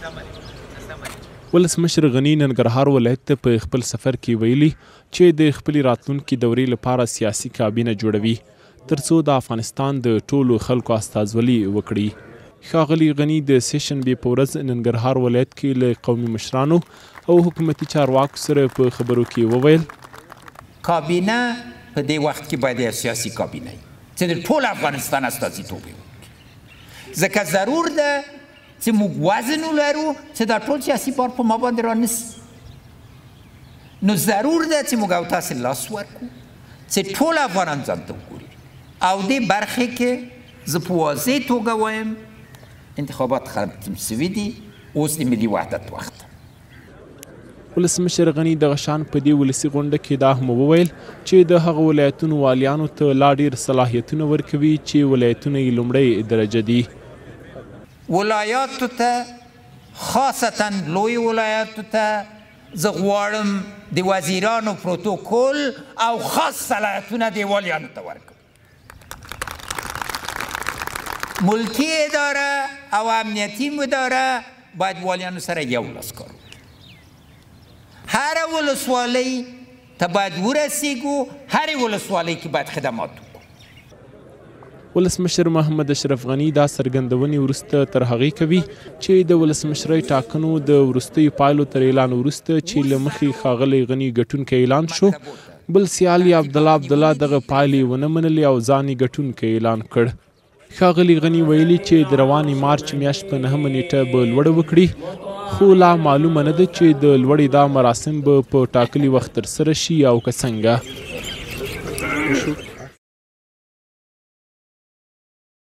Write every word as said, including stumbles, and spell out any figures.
ولسمشر غني ننګرهار ولایت ته په خپل سفر کې ویلي چې د خپلې راتلونکي دورې لپاره سیاسي کابینه جوړوي ترڅو د افغانستان د ټولو خلکو استازولي وکړي. ښاغلي غني د سیشنبې په ورځ ننګرهار ولایت کې له قومي مشرانو او حکومتي چارواکو سره په خبرو کې وویل کابینه په دې وخت کې باید یو سیاسي کابینه وي چې د ټول افغانستان استازیتوب وکړي ځکه ضرور ده چې موږ وزن ولرو چې دا ټول سیاسي بار په ما باندې رانیسي. نو ضرور ده چې موږ او تاسې لاس ورکړو چې ټول افغانان ځان ته وګوري او دې برخې کې زه په واضح توګه وایم انتخابات ختم سوي دي اوس د ملي وحدت وخت. ولسمشر غني دغه شان په دې ولسي غونډه کې دا هم وویل چې د هغو ولایتونو والیانو ته لا ډېر صلاحیتونه ورکوي چې ولایتونه یې لومړۍ درجه دي. ولایاتو ته خاصتا لوی ولایاتو ته زه غواړم د وزیرانو پروتوکول او خاص صلاحیتونه د والیانو ته ورکړم. ملکی اداره او امنیتي اداره باید والیانو سره یو لاس کار وکړي. هر ولسوالۍ ته باید ورسیږو هرې ولسوالۍ کې باید خدمات وکړو. ولسمشر محمد اشرف غني دا څرګندونې وروسته تر هغې کوي چې د ولسمشرۍ ټاکنو د وروستیو پایلو تر اعلان وروسته چې له مخې ښاغلی غني ګټونکی اعلان شو بل سیال یې عبدالله عبدالله دغه پایلې ونه منلې او ځان یې ګټونکی اعلان کړ. ښاغلي غني ویلي چې د روانې مارچ میاشت په نهمه نیټه به لوړه وکړي خو لا معلومه نه ده چې د لوړې دا مراسم به په ټاکلي وخت ترسره شي او که څنګه.